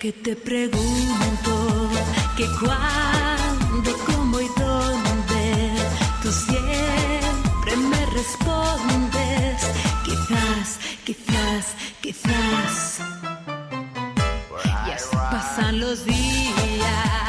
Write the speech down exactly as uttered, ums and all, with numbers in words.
que te pregunto que cuándo, cómo y dónde, tú siempre me respondes. Quizás, quizás, quizás. Y así pasan los días.